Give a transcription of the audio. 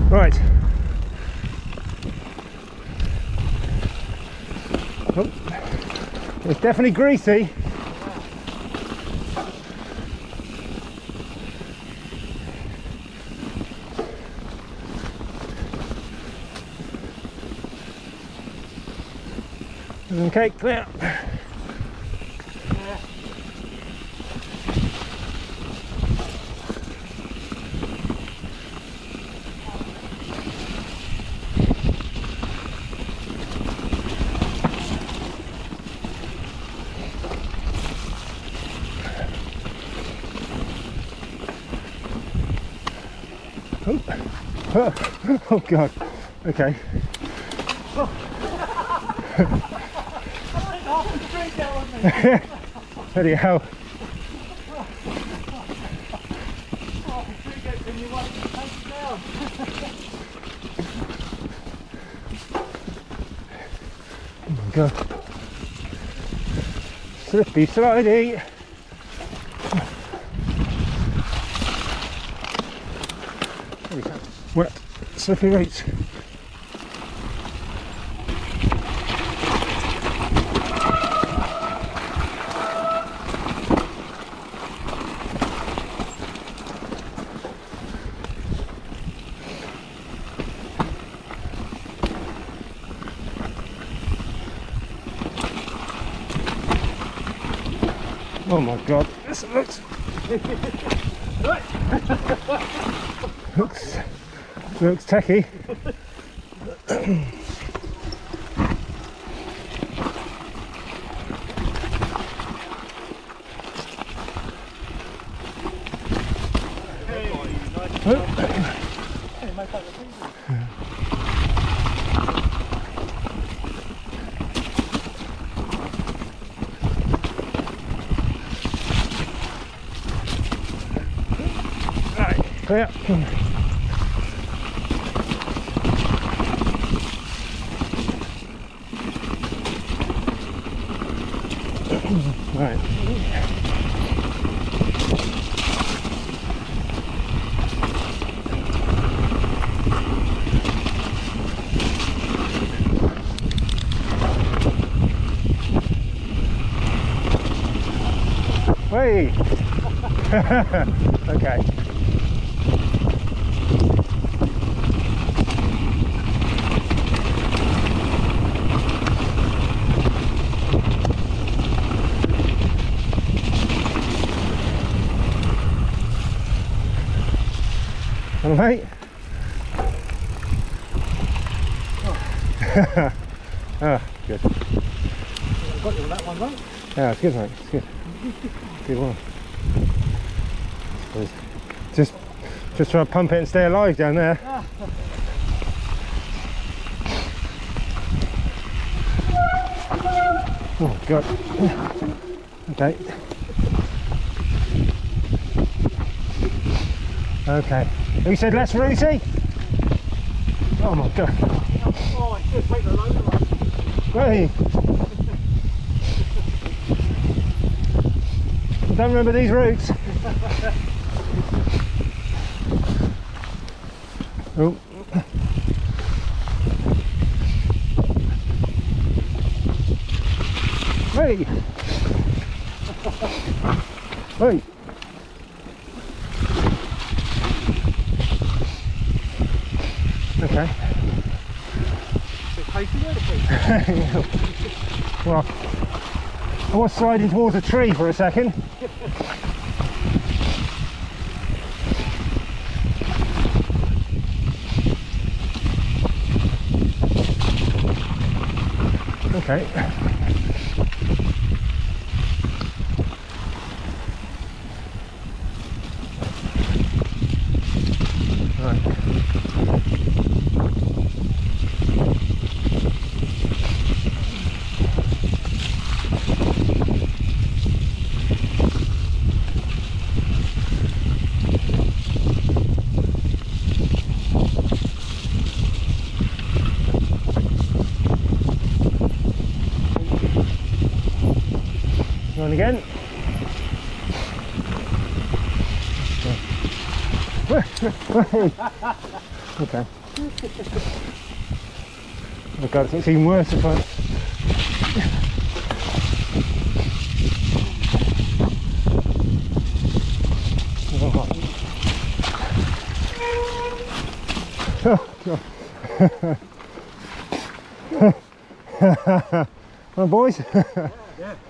Right. Oh, it's definitely greasy. Okay, clear. Oh God. Okay. Bloody hell. Oh my God. Slippy slidey. What? Slippy roots. Oh my God, this looks looks techie. Clear. Right. Wait. Okay. All right. Ah, good. I got you on that one, right? Yeah, it's good, mate. It's good. Good one. Just trying to pump it and stay alive down there. Oh God. Okay. Okay. Who said less rooty? Oh my God. Oh, it's just taking a load of us. Hey. I don't remember these routes. Oh. Hey. Hey. Okay. Well, I was sliding towards a tree for a second. Okay. Right. On again. Okay. Oh God, it's even worse if I... Oh God. Come on, boys. Yeah.